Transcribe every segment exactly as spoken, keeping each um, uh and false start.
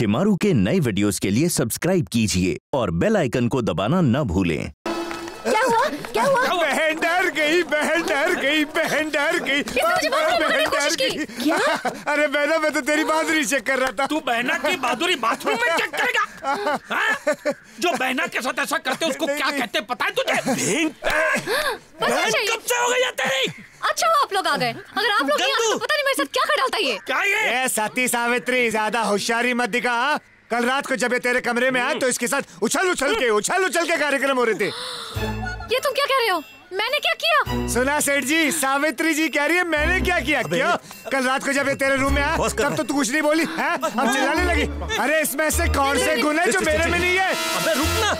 शिमारू के नए वीडियोस के लिए सब्सक्राइब कीजिए और बेल आइकन को दबाना न भूलें। क्या हुआ? क्या हुआ? बहन डर गई, बहन डर गई, बहन डर गई, बहन डर गई। क्या? अरे बहना, मैं तो तेरी बहादुरी चेक कर रहा था। तू बहना की बहादुरी बाथरूम में चेक करेगा? जो बहना के साथ ऐसा करते उसको क्या कहते पता है तुझे? बहन कब से हो गई है तेरी? अच्छा वो आप लोग आ गए। अगर आप लोग नहीं आते तो पता नहीं मेरे साथ क्या कर डालता ये। क्या ये? ए सती सावित्री, ज्यादा होशियारी मत दिखा। कल रात को जब ये तेरे कमरे में आया तो इसके साथ उछल उछल के उछल उछल के कार्यक्रम हो रहे थे। ये तुम क्या कह रहे हो? मैंने क्या किया? सुना सेठ जी, सावित्री जी कह रही है मैंने क्या किया। क्यों? कल रात को जब ये तेरे रूम में आया तब तो तू कुछ नहीं बोली है, अब चिल्लाने लगी। अरे इसमें से कौन से गुण है जो मेरे में नहीं है? अबे रुकना।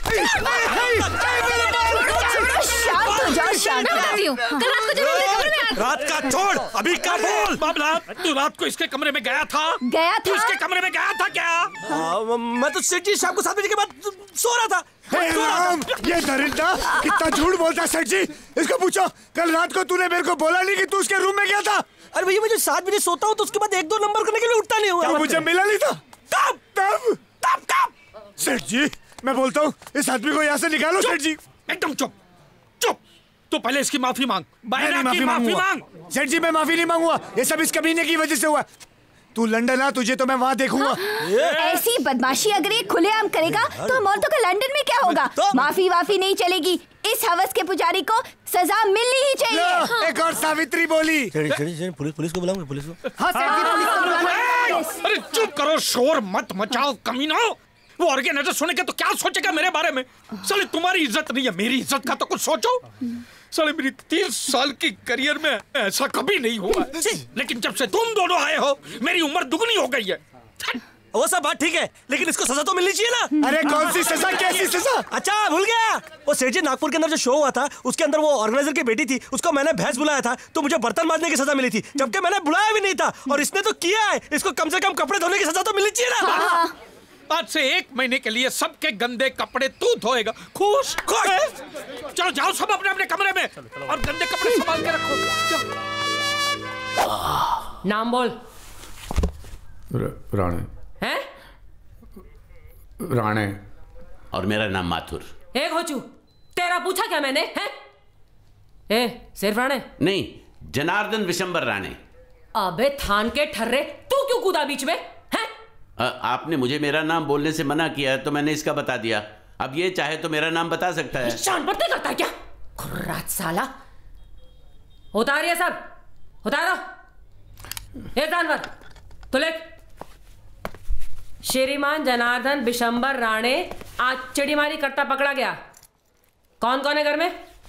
शांत हो जाओ, शांत बताती हूँ। कल रात को जब मेरे कमरे में आया। रात का छोड़, अभी का बोल। बाबला, तू रात को इसके कमरे में गया था? गया था। तू इसके कमरे में गया था क्या? आ, मैं तो सेठ जी शाम को सात बजे के बाद सो रहा था। हे राम, ये दरिंदा कितना झूठ बोलता है सेठ जी। इसको पूछो कल रात को तूने मेरे को बोला नहीं कि तू उसके रूम में गया था? अरे भैया मुझे सात बजे सोता हूँ तो उसके बाद एक दो नंबर करने के लिए उठता नहीं हुआ। क्या मुझे मिला नहीं था? कब तब कब कब? सेठ जी मैं बोलता हूँ इस आदमी को यहाँ से निकालो। सेठ जी एकदम चुप चुप। तू पहले इसकी माफी मांग। मैं नहीं माफी माफी मांग। सेठ जी मैं माफी नहीं मांगूंगा, ये सब इस कमीने की वजह से हुआ। तू लंदन आ, तुझे तो मैं वहाँ देखूंगा। ऐसी बदमाशी अगर ये खुलेआम करेगा तो हम औरतों का लंदन में क्या होगा? माफी वाफी नहीं चलेगी। इस हवस के पुजारी को सजा मिलनी ही चाहिए। हाँ। एक और सावित्री बोली। पुलिस पुलिस को बुलाऊंगा, पुलिस को। हाँ सेठ जी पुलिस को बुलाओ। अरे चुप करो, शोर मत मचाओ कमीनो। वो ऑर्गेनाइजर सुनेगा तो क्या सोचेगा मेरे बारे में? साले तुम्हारी इज्जत नहीं है, मेरी इज्जत का तो कुछ सोचो। साले मेरी तीस साल की करियर में ऐसा कभी नहीं हुआ, लेकिन जब से तुम दोनों आए हो मेरी उम्र दुगनी हो गई है। वो सब बात ठीक है, लेकिन इसको सजा तो मिलनी चाहिए ना। अरे कौन सी सजा, कैसी सजा? अच्छा भूल गया, वो सेठ जी नागपुर के अंदर जो शो हुआ था उसके अंदर वो ऑर्गेनाइजर की बेटी थी, उसको मैंने भैंस बुलाया था तो मुझे बर्तन मांजने की सजा मिली थी, जबकि मैंने बुलाया भी नहीं था और इसने तो किया है। इसको कम से कम कपड़े धोने की सजा तो मिलनी चाहिए ना। आज से एक महीने के लिए सबके गंदे कपड़े तू धोएगा। खुश खुश। चलो जाओ सब अपने अपने कमरे में और गंदे कपड़े संभाल के रखो। नाम बोल। राणे। हैं? राणे। और मेरा नाम माथुर। एक हो चू, तेरा पूछा क्या मैंने? हैं? ए, सिर्फ राणे? नहीं, जनार्दन विशंबर राणे। अबे थान के ठर्रे, तू क्यों कूदा बीच में? हैं? आ, आपने मुझे मेरा नाम बोलने से मना किया है तो मैंने इसका बता दिया। अब ये चाहे तो मेरा नाम बता सकता है। शान बढ़ते करता है क्या? खुर्रात साला। उतार ये सब, उतारो। ये जानवर तो ले। श्रीमान जनार्दन विशंबर राणे आज चिड़ीमारी करता पकड़ा गया। कौन कौन है घर में?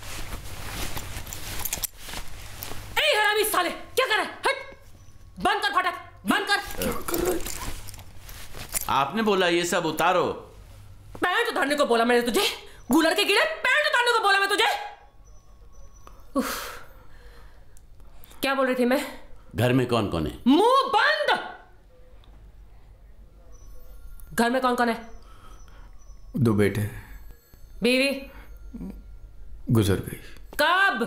ए हरामी साले, क्या कर रहा है? हट, बंद कर फाटक, बंद कर। क्या कर रहा है? आपने बोला ये सब उतारो। पैंट उतारने को बोला मैंने तुझे? गुलर के कीड़े, पैंट उतारने को बोला मैं तुझे? उफ, क्या बोल रही थी मैं? घर में कौन कौन है? मुंह बंद। घर में कौन कौन है? दो बेटे। बीवी? गुजर गई। कब?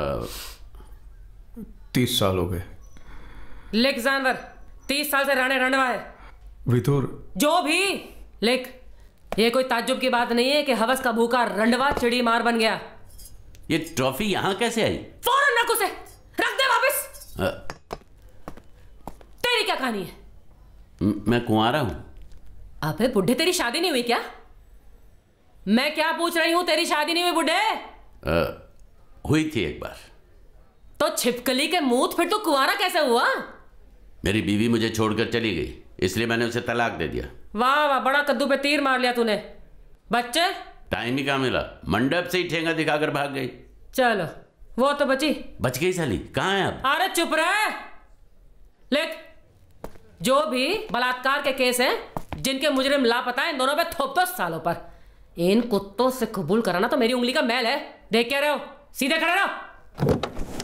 तीस साल हो गए। लिख जानवर, तीस साल से राणे रणवा है। विदुर। जो भी लिख, ये कोई ताज्जुब की बात नहीं है कि हवस का भूखा रंडवा चिड़ी मार बन गया। ये ट्रॉफी यहाँ कैसे आई? फौरन रख उसे, रख दे वापस। आ, तेरी क्या कहानी है? मैं कुंवारा हूं। अबे बुढ़े, तेरी शादी नहीं हुई क्या? मैं क्या पूछ रही हूं, तेरी शादी नहीं हुई बुढ़े? हुई थी एक बार। तो छिपकली के मुंह, फिर तो कुंवारा कैसे हुआ? मेरी बीवी मुझे छोड़कर चली गई, इसलिए मैंने उसे तलाक दे दिया। वाह वाह, बड़ा कद्दू पे तीर मार लिया तूने। बच्चे? टाइम ही कहाँ मिला, मंडप से ही ठेंगा दिखाकर भाग गई। चलो, वो तो बची। बच गई साली, कहाँ है अब? अरे चुप रहे। लिख, जो भी बलात्कार के केस हैं, जिनके मुजरिम लापता है, इन दोनों पे थोप दो सालों पर। इन कुत्तों से कबूल कराना तो मेरी उंगली का मैल है। देख क्या रहे हो? सीधे खड़े रहो।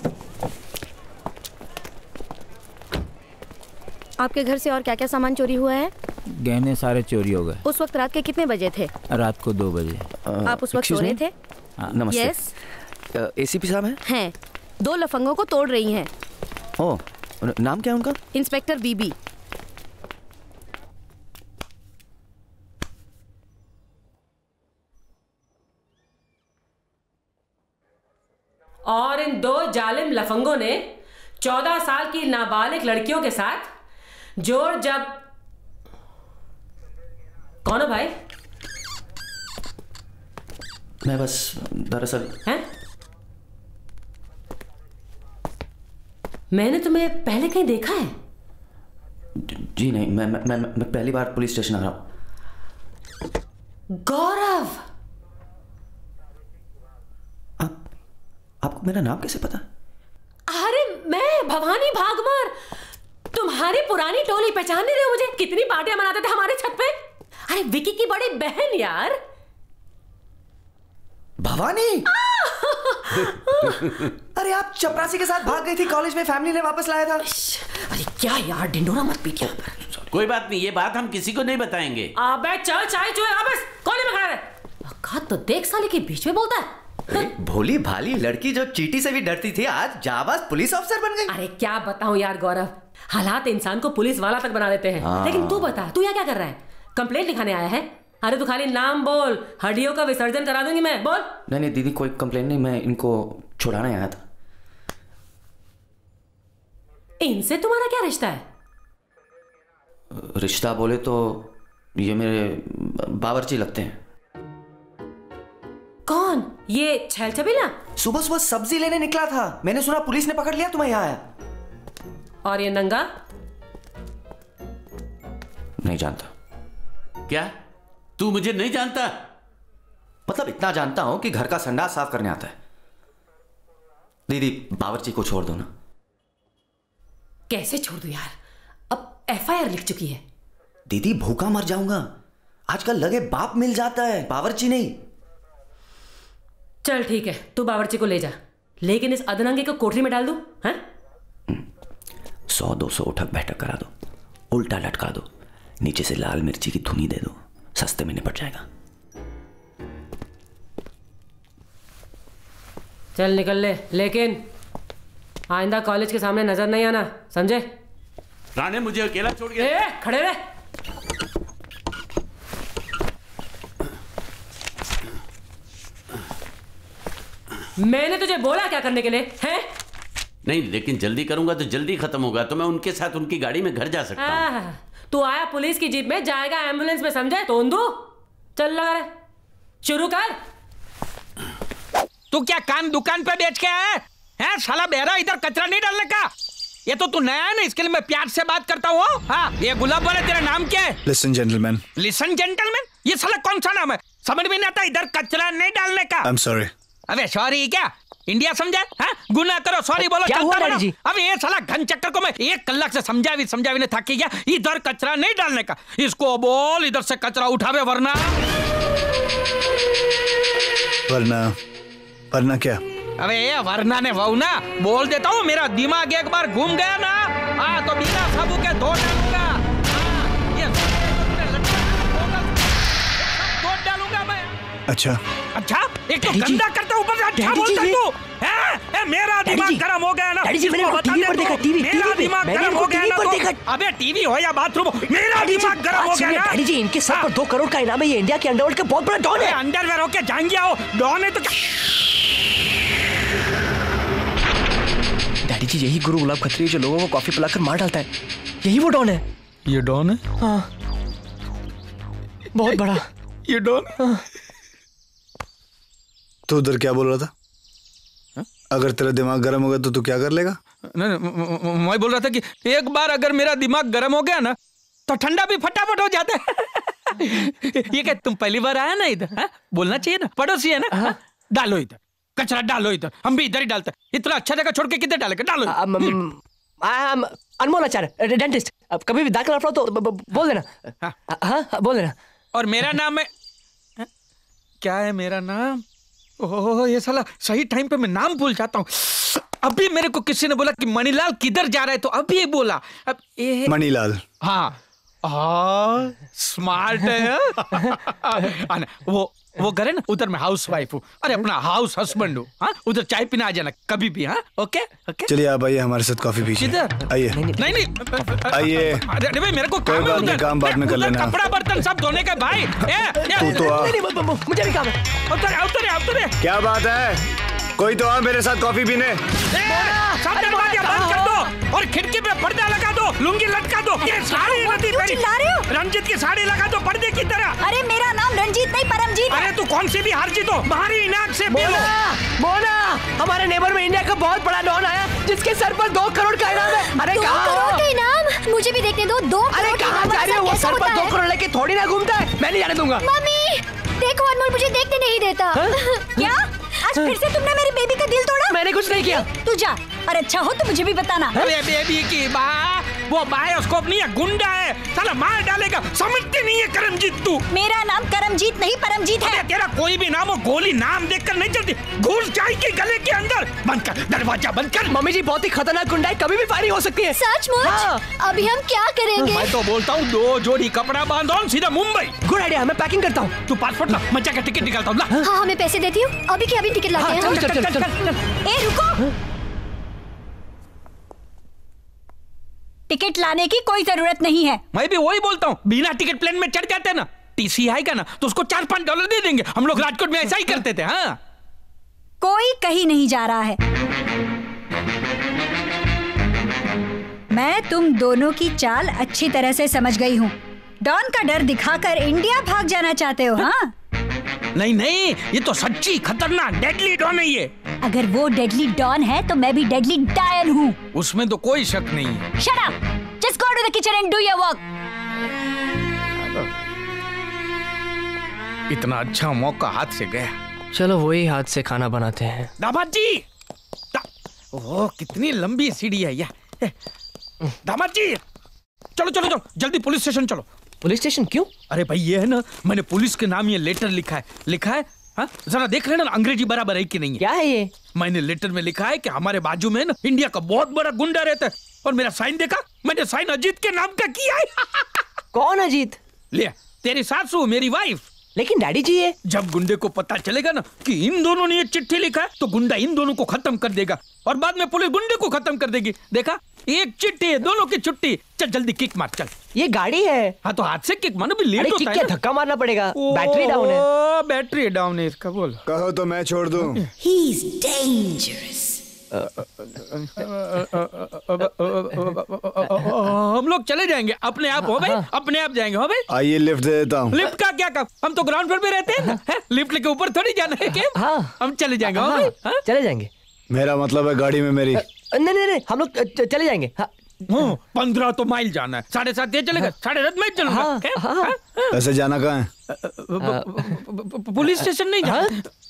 आपके घर से और क्या क्या सामान चोरी हुआ है? गहने सारे चोरी हो गए। उस वक्त रात के कितने बजे थे? रात को दो बजे। आप उस वक्त सो रहे थे? नमस्ते। यस। एसीपी साहब हैं? हैं। दो लफंगों को तोड़ रही हैं। ओह, नाम क्या है उनका? इंस्पेक्टर बीबी। और इन दो जालिम लफंगों ने चौदह साल की नाबालिग लड़कियों के साथ जोर जब। कौन हो भाई? मैं बस दरअसल हैं? मैंने तुम्हें पहले कहीं देखा है? जी नहीं, मैं मैं, मैं, मैं पहली बार पुलिस स्टेशन आ रहा हूं। गौरव, आप, आपको मेरा नाम कैसे पता? अरे मैं भवानी भागमर, तुम्हारी पुरानी टोली पहचान नहीं रहे हो मुझे? कितनी पार्टियां मनाते थे हमारे छत पे। अरे विकी की बड़ी बहन यार, भवानी। अरे आप चपरासी के साथ भाग गई थी कॉलेज में, फैमिली ने वापस लाया था। अरे क्या यार, डिंडोरा मत पीट यहाँ पर। कोई बात नहीं, ये बात हम किसी को नहीं बताएंगे। अबे चल चाय चुए वापस, कोने में खड़ा रहे। अक्का तो देख साले के बीच में बोलता है। भोली भाली लड़की जो चींटी से भी डरती थी आज जाबाज पुलिस ऑफिसर बन गई। अरे क्या बताऊं यार गौरव, हालात इंसान को पुलिस वाला तक बना देते हैं। लेकिन तू बता, तू यहाँ क्या कर रहा है? कंप्लेंट लिखाने आया है? अरे तू खाली नाम बोल, हड्डियों का विसर्जन करा दूंगी मैं। बोल। नहीं नहीं दीदी, कोई कंप्लेंट नहीं, मैं इनको छुड़ाने आया था। इनसे तुम्हारा क्या रिश्ता है? रिश्ता बोले तो ये मेरे बावर्ची लगते हैं। कौन? ये छैल छबीला? सुबह सुबह सब्जी लेने निकला था, मैंने सुना पुलिस ने पकड़ लिया, तुम्हें यहाँ आया। और ये नंगा? नहीं जानता। क्या तू मुझे नहीं जानता? मतलब इतना जानता हूं कि घर का संडास साफ करने आता है। दीदी बावर्ची को छोड़ दो ना। कैसे छोड़ दूं यार, अब एफ आई आर लिख चुकी है। दीदी भूखा मर जाऊंगा, आजकल लगे बाप मिल जाता है, बावर्ची नहीं। चल ठीक है, तू बावर्ची को ले जा, लेकिन इस अदरंगे को कोठरी में डाल दूं? हैं? सौ दो सौ उठक बैठक करा दो, उल्टा लटका दो, नीचे से लाल मिर्ची की धुनी दे दो, सस्ते में निपट जाएगा। चल निकल ले, लेकिन आइंदा कॉलेज के सामने नजर नहीं आना, समझे? राणे मुझे अकेला छोड़ के। ए, खड़े रहे। मैंने तुझे बोला क्या करने के लिए है? नहीं, लेकिन जल्दी करूंगा तो जल्दी खत्म होगा, तो मैं उनके साथ उनकी गाड़ी में घर जा सकता हूं। तू आया पुलिस की जीप में, जाएगा एम्बुलेंस में, समझे? तोंदू चल लगा रे, शुरू कर। तू क्या कान दुकान पे बेच के आया है? हैं साला बेरा, इधर कचरा नहीं डालने का। ये तो तू नया है ना, इसके लिए मैं प्यार से बात करता हूँ। हाँ, ये गुलाब वाला, तेरा नाम क्या है? Listen gentleman. Listen gentleman? ये साला कौन सा नाम है? समझ में नहीं आता, इधर कचरा नहीं डालने का। I am sorry. अबे सॉरी क्या? इंडिया समझा? हाँ, गुना करो, सॉरी बोलो, क्या हुआ डैडी जी? अब ये साला घन चक्कर को मैं एक कलाक से समझा भी समझा भी नहीं थक गया। इधर कचरा नहीं डालने का, इसको बोल इधर से कचरा उठावे, वरना वरना वरना क्या? अबे ये वरना ने वो ना बोल देता हूँ, मेरा दिमाग एक बार घूम गया ना, हाँ तो बिना साबु के धो डालूंगा। हाँ, ये धो डालूंगा मैं। अच्छा अच्छा, एक तो गंदा करता ऊपर से अच्छा बोलता तू। हैं? मेरा दिमाग गरम हो गया ना। डैडी जी, मैंने टीवी पर देखा, टीवी मेरा दिमाग गरम हो गया ना। अबे टीवी हो या बाथरूम, मेरा दिमाग गरम हो गया ना। डैडी जी, इनके सर पर दो करोड़ का इनाम है, ये इंडिया के अंडरवर्ल्ड के बहुत बड़ा डॉन है। अंडरवेयर होके जाएंगे आओ, डॉन है तो। डैडी जी, यही गुरु गुलाब खत्री जो लोगों को कॉफी पिलाकर मार डालता है, यही वो डॉन है। ये डॉन है? हाँ, बहुत बड़ा ये डॉन। हाँ। तू उधर क्या बोल रहा था? हा? अगर तेरा दिमाग गर्म हो गया तो तू क्या कर लेगा? नहीं, मैं बोल रहा था कि एक बार अगर मेरा दिमाग गर्म हो गया ना तो ठंडा भी फटाफट हो जाता है। ये क्या तुम पहली बार आया ना इधर? बोलना चाहिए ना, पड़ोसी है ना। डालो इधर कचरा, डालो इधर, हम भी इधर ही डालते हैं। इतना अच्छा जगह छोड़ के किधर डालेंगे? डालो। अनमोल आचार्य, डेंटिस्ट, अब कभी भी दाखिला तो बोल देना। हाँ, बोल देना। और मेरा नाम है, क्या है मेरा नाम? ओह, ये साला सही टाइम पे मैं नाम भूल जाता हूँ। अभी मेरे को किसी ने बोला कि मणिलाल किधर जा रहा है, तो अभी बोला। अब ये मणिलाल। हाँ, आ, स्मार्ट है। वो वो घर है ना, उधर मैं हाउस वाइफ हूँ। अरे अपना हाउस हस्बैंड हूँ। हाँ, उधर चाय पीना आ जाना कभी भी। हाँ, ओके ओके। चलिए आप आइए हमारे साथ कॉफी पीजिए। किधर? आइए। नहीं नहीं आइए। अरे भाई, मेरे को कोई बात नहीं, काम बाद में कर लेना। कपड़ा बर्तन सब धोने का भाई। तू तो आ। मुझे भी काम है। उतरे उतरे उतरे। क्या बात है? कोई तो आ मेरे साथ कॉफी पीने। सामने दरवाजा बंद कर दो और खिड़की पे पर्दा लगा दो, लुंगी लटका दो। ये साड़ी नहीं पहनी। रंजीत की साड़ी लगा दो पर्दे की तरह। अरे मेरा नाम रंजीत नहीं परमजीत है। अरे तू कौन सी भी हार जीतो, बाहरी नाक से बोलो। मोना, हमारे नेबर में इंडिया का बहुत बड़ा डॉन आया जिसके सर पर दो करोड़ का इनाम है। अरे दो करोड़ का इनाम? मुझे भी देखने दो। दो अरे कहाँ जा रही हो? वो सर पर दो करोड़ लेके थोड़ी ना घूमता है। मैं नहीं जाने दूंगा। मम्मी देखो, अनमोल मुझे देखने नहीं देता। क्या आज फिर से तुमने मेरी बेबी का दिल तोड़ा? मैंने कुछ नहीं किया। तू जा, और अच्छा हो तो मुझे भी बताना। अरे बेबी की माँ, वो बायोस्कोप नहीं है, गुंडा है, साला मार डालेगा। समझती नहीं है करमजीत तू। मेरा नाम करमजीत नहीं परमजीत है। तेरा कोई भी नाम हो, गोली नाम देखकर नहीं चलती, घुस जाएगी गले के अंदर। बंद कर दरवाजा, बंद कर। मम्मी जी बहुत ही खतरनाक गुंडा है, कभी भी फायरिंग हो सकती है। सचमुच? हाँ। अभी हम क्या करेंगे? मैं तो बोलता हूँ दो जोड़ी कपड़ा बांधो, सीधा मुंबई। गुड आइडिया, मैं पैकिंग करता हूँ। तू पासपोर्ट ला, मैं जाकर टिकट निकालता हूँ। हाँ, मैं पैसे देती हूँ अभी के अभी टिकट लाते हैं। चल, चल, चल, चल। ए रुको, टिकट लाने की कोई जरूरत नहीं है। मैं भी वही बोलता हूँ, बिना टिकट प्लेन में चढ़ जाते ना, टीसी आएगा ना तो उसको चार पांच डॉलर दे देंगे। हम लोग राजकोट में ऐसा ही करते थे। हाँ, कोई कहीं नहीं जा रहा है। मैं तुम दोनों की चाल अच्छी तरह से समझ गई हूँ। डॉन का डर दिखाकर इंडिया भाग जाना चाहते हो? हाँ नहीं नहीं, ये तो सच्ची खतरनाक डेडली डॉन है ये। अगर वो डेडली डॉन है तो मैं भी डेडली डायन हूँ। उसमें तो कोई शक नहीं है। Shut up! Just go to the kitchen and do your work. इतना अच्छा मौका हाथ से गया। चलो वही हाथ से खाना बनाते हैं। दामाद जी, दा... ओह कितनी लंबी सीढ़ी है यह। दामाद जी, चलो चलो चलो जल्दी पुलिस स्टेशन चलो। पुलिस स्टेशन क्यों? अरे भाई ये है ना, मैंने पुलिस के नाम ये लेटर लिखा है। लिखा है हाँ, जरा देख लेना अंग्रेजी बराबर है कि नहीं है। क्या है ये? मैंने लेटर में लिखा है कि हमारे बाजू में ना इंडिया का बहुत बड़ा गुंडा रहता है, और मेरा साइन देखा, मैंने साइन अजीत के नाम का किया है। कौन अजीत? ले तेरी सासू, मेरी वाइफ। लेकिन डैडी जी ये जब गुंडे को पता चलेगा ना कि इन दोनों ने ये चिट्ठी लिखा है तो गुंडा इन दोनों को खत्म कर देगा और बाद में पुलिस गुंडे को खत्म कर देगी। देखा, एक चिट्ठी दोनों की छुट्टी। चल जल्दी किक मार चल। ये गाड़ी है। हाँ तो हाथ से किक मारो, भी लेट होता है क्या धक्का मारना पड़ेगा? बैटरी डाउन है। बैटरी डाउन है इसका। बोल। कहो तो मैं छोड़ दूं। He's dangerous. हम लोग चले जाएंगे अपने आप। हो भाई, अपने आप जाएंगे। हो भाई, आइए लिफ्ट दे देता हूँ। लिफ्ट का क्या काम, हम तो ग्राउंड फ्लोर पे रहते हैं ना। लिफ्ट लेके ऊपर थोड़ी जाना है क्या? हाँ, हम चले जाएंगे। हो हाँ, भाई, हाँ? चले जाएंगे। मेरा मतलब है गाड़ी में मेरी। नहीं नहीं नहीं, हम लोग चले जाएंगे। हाँ। पंद्रह तो माइल जाना है, साढ़े सात ये चलेगा, साढ़े सात माइल चलूंगा। हाँ, क्या? हाँ, हाँ? ऐसे जाना कहाँ है? पुलिस स्टेशन नहीं जाना।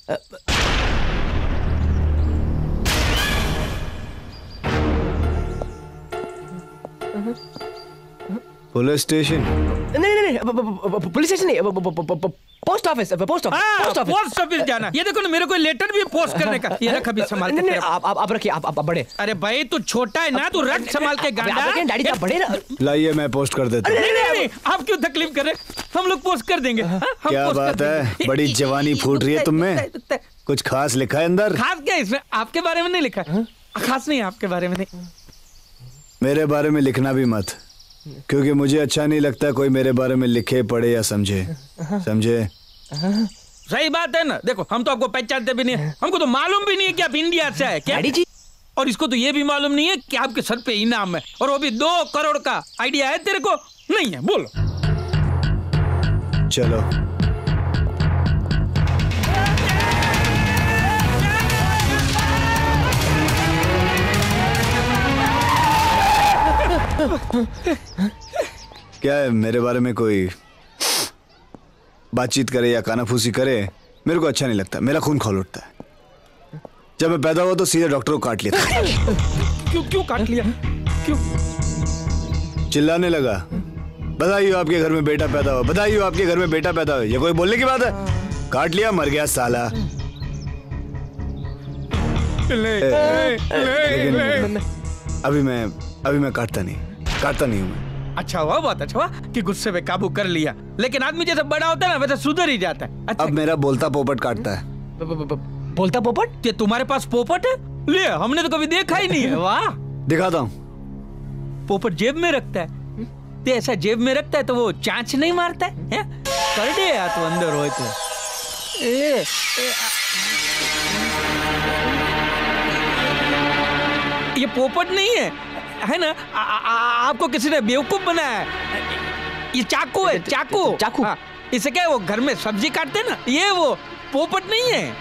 Police station? नहीं नहीं नहीं, पुलिस स्टेशन नहीं, post office. Post office post office post office जाना। ये देखो ना, मेरे को लेटर भी पोस्ट करने का। ये रख अभी संभाल के। आप आप रखिए, आप आप बड़े। अरे भाई तू छोटा है ना, तू रख संभाल के गांडा। डैडी आप बड़े ना। लाइए मैं पोस्ट कर देता हूँ। नहीं नहीं नहीं, आप क्यों तकलीफ कर रहे, हम लोग पोस्ट कर देंगे। क्या बात है, बड़ी जवानी फूट रही है तुम में। कुछ खास लिखा है अंदर? खास क्या इसमें? आपके बारे में नहीं लिखा। खास नहीं, आपके बारे में नहीं। मेरे बारे में लिखना भी मत, क्योंकि मुझे अच्छा नहीं लगता कोई मेरे बारे में लिखे, पढ़े या समझे। समझे? सही बात है ना। देखो, हम तो आपको पहचानते भी नहीं है, हमको तो मालूम भी नहीं है कि आप इंडिया से आए। क्या जी? और इसको तो ये भी मालूम नहीं है कि आपके सर पे इनाम है, और वो भी दो करोड़ का। आइडिया है तेरे को? नहीं है? बोलो। चलो। क्या है, मेरे बारे में कोई बातचीत करे या कानाफूसी करे, मेरे को अच्छा नहीं लगता। मेरा खून खौल उठता है। जब मैं पैदा हुआ तो सीधे डॉक्टर को काट लिया था। क्यों क्यों काट लिया? क्यों? चिल्लाने लगा, बधाई हो आपके घर में बेटा पैदा हुआ, बधाई हो आपके घर में बेटा पैदा हुआ। ये कोई बोलने की बात है? काट लिया, मर गया साला। ले, ए, ले, ले, ले। अभी मैं अभी मैं काटता नहीं काटता नहीं हूँ मैं। अच्छा हुआ, बहुत अच्छा हुआ कि गुस्से पे काबू कर लिया। लेकिन आदमी जैसे बड़ा होता है ना, वैसे सुधर ही जाता है। अच्छा। अब मेरा बोलता पोपट काटता है। ब, ब, ब, बोलता पोपट? ये तुम्हारे पास पोपट है? ले, हमने तो कभी देखा ही नहीं है। वाह। दिखाता हूँ। पोपट जेब में रखता है, ते ऐसा जेब में रखता है तो वो चांच नहीं मारता है, है? कर दे यार, तो अंदर हो तो। ए, ए, ये पोपट नहीं है, है ना? आ, आ, आ, आपको किसी ने बेवकूफ बनाया है। ये चाकू है, चाकू चाकू। हाँ, इसे क्या वो घर में सब्जी काटते ना, ये वो पोपट नहीं है।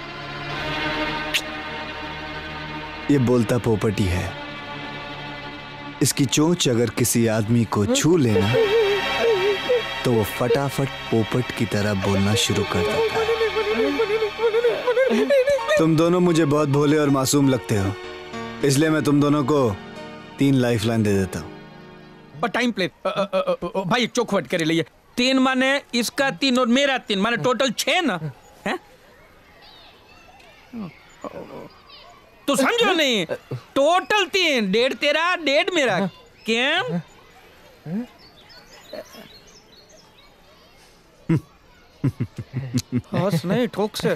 ये बोलता पोपट ही है। इसकी चोंच अगर किसी आदमी को छू लेना तो वो फटाफट पोपट की तरह बोलना शुरू कर देता है। तुम दोनों मुझे बहुत भोले और मासूम लगते हो, इसलिए मैं तुम दोनों को तीन लाइफलाइन दे देता हूँ। और टाइम प्ले भाई चौखवट करे लिए। तीन माने इसका तीन और मेरा तीन, माने टोटल छह ना है? तो समझो नहीं, टोटल तीन, डेढ़ तेरा डेढ़ मेरा। क्या हंस नहीं, ठोक से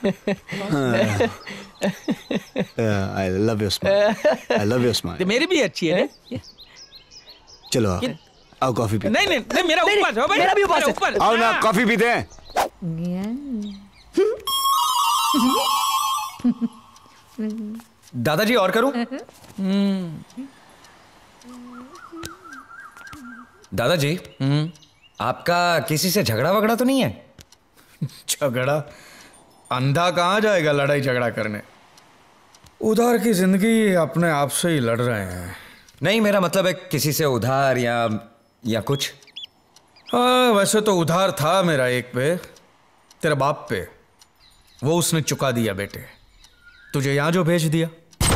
I love your smile, I love your smile. मेरी भी अच्छी है ना? चलो आओ, आओ कॉफी पीते। नहीं नहीं नहीं, मेरा ऊपर है भाई, मेरा भी ऊपर है। आओ ना कॉफी पीते हैं। दादाजी और करूं? दादाजी आपका किसी से झगड़ा वगड़ा तो नहीं है? झगड़ा? अंधा कहाँ जाएगा लड़ाई झगड़ा करने? उधार की जिंदगी अपने आप से ही लड़ रहे हैं। नहीं, मेरा मतलब है किसी से उधार या या कुछ। हाँ, वैसे तो उधार था मेरा एक पे, तेरे बाप पे। वो उसने चुका दिया बेटे, तुझे यहां जो भेज दिया।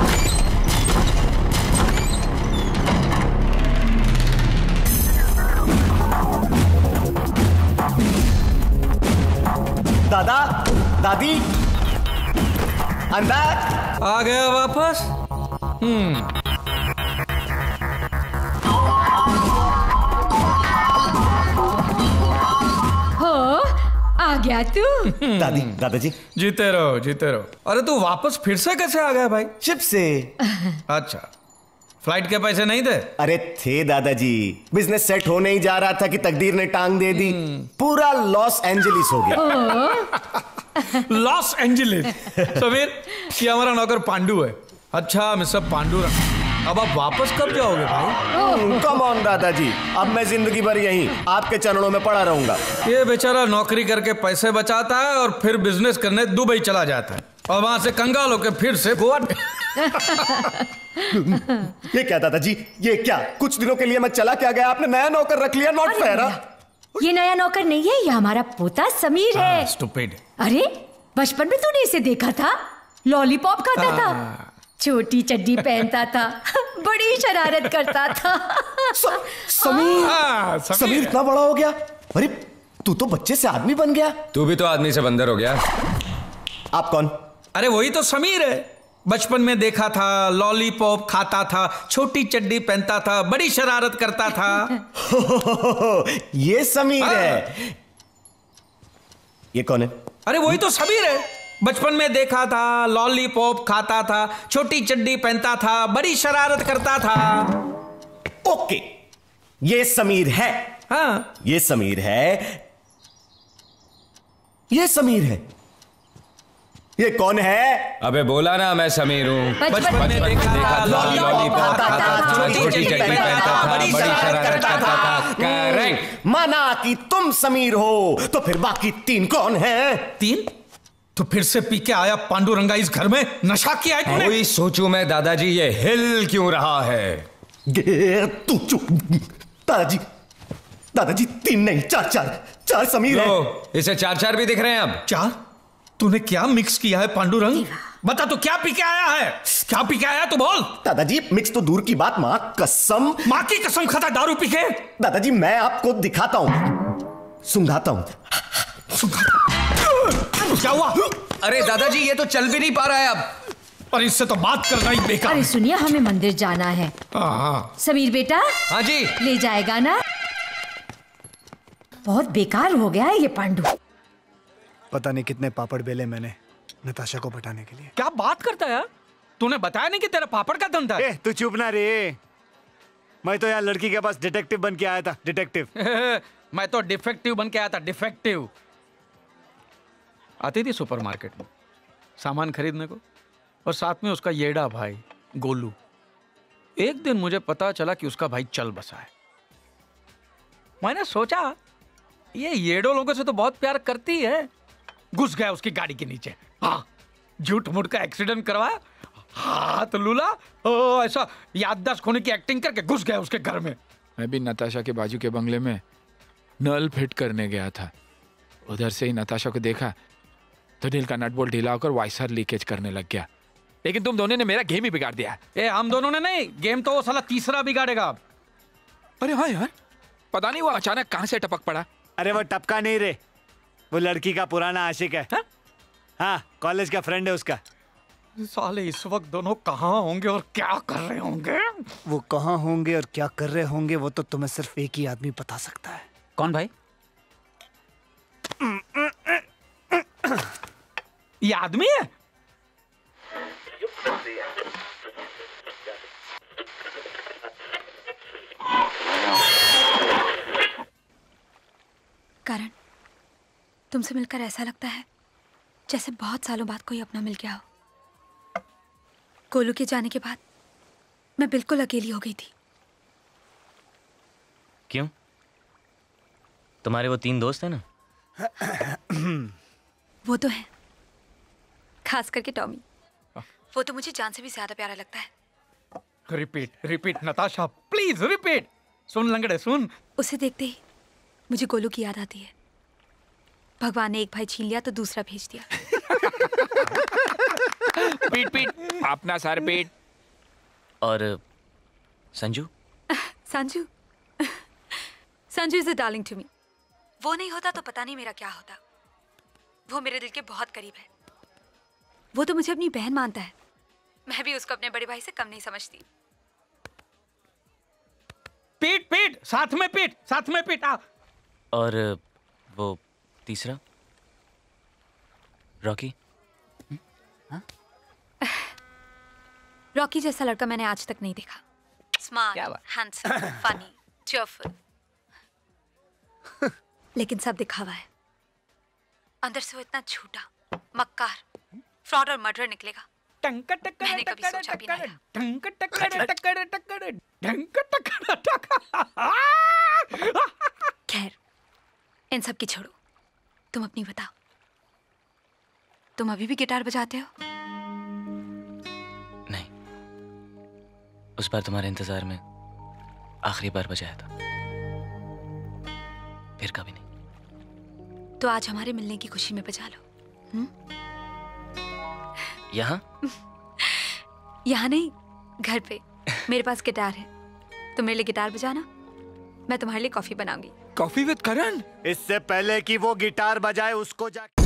दादा, दादी, अंदर आ गया वापस। हम्म हो आ गया तू। दादी, दादाजी जीते रहो, जीते रहो। अरे तू वापस फिर से कैसे आ गया भाई? शिप से। अच्छा, फ्लाइट के पैसे नहीं थे? अरे थे दादाजी, बिजनेस सेट होने ही जा रहा था कि तकदीर ने टांग दे दी, पूरा लॉस एंजलिस हो गया। Los Angeles. समीर, ये हमारा नौकर पांडू है। अच्छा मिस्टर पांडुरंग, अब आप वापस कब जाओगे भाई? कम ऑन दादाजी, अब मैं जिंदगी भर यहीं आपके चरणों में पड़ा रहूंगा। ये बेचारा नौकरी करके पैसे बचाता है और फिर बिजनेस करने दुबई चला जाता है और वहां से कंगाल होकर फिर से गोवा। ये क्या दादाजी, ये क्या? कुछ दिनों के लिए मैं चला क्या गया, आपने नया नौकर रख लिया। Not fair. ये नया नौकर नहीं है, ये हमारा पोता समीर है। स्टूपिड। अरे बचपन में तूने इसे देखा था, लॉलीपॉप खाता था, छोटी चड्डी पहनता था, बड़ी शरारत करता था। स, समीर, हाँ, समीर समीर इतना बड़ा हो गया। अरे तू तो बच्चे से आदमी बन गया। तू भी तो आदमी से बंदर हो गया। आप कौन? अरे वही तो समीर है, बचपन में देखा था, लॉलीपॉप खाता था, छोटी चड्डी पहनता था, बड़ी शरारत करता था। हो, हो, हो, हो, ये समीर है। ये कौन है? अरे वही तो समीर है, बचपन में देखा था, लॉलीपॉप खाता था, छोटी चड्डी पहनता था, बड़ी शरारत करता था। ओके, ये समीर है। हाँ, ये समीर है। ये समीर है। ये कौन है? अबे बोला ना मैं समीर हूँ। बचपन में देखा था, लॉलीपॉप खाता था, छोटी चड्डी पहनता था, बड़ी शरारत करता था। करेक्ट। माना कि तुम समीर हो, तो फिर बाकी तीन कौन हैं? तीन? तो फिर से पी के आया पांडुरंगा इस घर में, नशा किया है तूने? वही सोचूं मैं दादाजी, ये हिल क्यों रहा है? तू चुप। दादाजी, दादाजी तीन नहीं चार चार चार समीर है। इसे चार चार भी दिख रहे हैं अब। चार? तूने क्या मिक्स किया है पांडुरंग? बता तो क्या पी के आया है? क्या पी के आया तू बोल। दादाजी मिक्स तो दूर की बात, माँ कसम। माँ की कसम खाता दारू पी के? दादाजी मैं आपको दिखाता हूँ, सुंघाता हूँ। क्या हुआ? अरे दादाजी ये तो चल भी नहीं पा रहा है अब। और इससे तो बात करना ही बेकार। अरे सुनिए, हमें मंदिर जाना है। हाँ। समीर बेटा। हाँ जी। ले जाएगा ना? बहुत बेकार हो गया है ये पांडु। पता नहीं कितने पापड़ बेले मैंने नताशा को पटाने के लिए। क्या बात करता है यार? तूने बताया नहीं कि तेरा पापड़ का धंधा है? तू चुप ना रे, मैं तो यार लड़की के पास डिटेक्टिव बन के आया था। डिटेक्टिव। मैं तो डिफेक्टिव बन के आया था, डिफेक्टिव। आती थी सुपरमार्केट में सामान खरीदने को, और साथ में उसका येड़ा भाई गोलू। एक दिन मुझे पता चला कि उसका भाई चल बसा है। मैंने सोचा ये येडो लोगों से तो बहुत प्यार करती है, घुस गया उसकी गाड़ी के नीचे। हाँ, झूठ मूठ का एक्सीडेंट करवाया, हाथ लूला, ओ, ऐसा याददाश्त खोने की एक्टिंग करके घुस गया उसके घर में। मैं भी नताशा के बाजू के बंगले में नल फिट करने गया था। उधर से ही नताशा को देखा तो दिल का नट बोल्ट ढीला होकर वाइसर लीकेज करने लग गया। लेकिन तुम दोनों ने मेरा गेम ही बिगाड़ दिया। ए, हम दोनों ने नहीं, गेम तो वो साला तीसरा बिगाड़ेगा। अरे हाँ यार, पता नहीं वो अचानक कहां से टपक पड़ा। अरे वो टपका नहीं रे, वो लड़की का पुराना आशिक है। हा? हाँ, कॉलेज का फ्रेंड है उसका। साले इस वक्त दोनों कहाँ होंगे और क्या कर रहे होंगे? वो कहाँ होंगे और क्या कर रहे होंगे वो तो तुम्हें सिर्फ एक ही आदमी बता सकता है। कौन भाई? ये आदमी है? करण, तुमसे मिलकर ऐसा लगता है जैसे बहुत सालों बाद कोई अपना मिल गया हो। गोलू के जाने के बाद मैं बिल्कुल अकेली हो गई थी। क्यों? तुम्हारे वो तीन दोस्त हैं ना? वो तो है, खास करके टॉमी। वो तो मुझे जान से भी ज्यादा प्यारा लगता है। Repeat repeat Natasha, please repeat. सुन लंगड़े सुन। उसे देखते ही मुझे गोलू की याद आती है। भगवान ने एक भाई छीन लिया तो दूसरा भेज दिया। पीट पीट, अपना सर पीट। और Sanju? Sanju Sanju is a darling to me. वो नहीं होता तो पता नहीं मेरा क्या होता। वो मेरे दिल के बहुत करीब है। वो तो मुझे अपनी बहन मानता है, मैं भी उसको अपने बड़े भाई से कम नहीं समझती। पीट पीट, साथ में पीट, साथ में पीट। आ। और वो तीसरा रॉकी? रॉकी जैसा लड़का मैंने आज तक नहीं देखा। स्मार्ट, हैंडसम, फनी, चीयरफुल, लेकिन सब दिखावा है। अंदर से वो इतना झूठा, मक्कार, फ्रॉड और मर्डर निकलेगा मैंने कभी सोचा भी नहीं था। खैर, इन सब की छोड़ो, तुम अपनी बताओ। तुम अभी भी गिटार बजाते हो? नहीं, उस बार तुम्हारे इंतजार में आखिरी बार बजाया था, फिर कभी नहीं। तो आज हमारे मिलने की खुशी में बजा लो। हुँ? यहाँ? यहाँ नहीं, घर पे। मेरे पास गिटार है, तुम मेरे लिए गिटार बजाना, मैं तुम्हारे लिए कॉफी बनाऊंगी। Coffee with Karan? इससे पहले कि वो गिटार बजाए उसको जा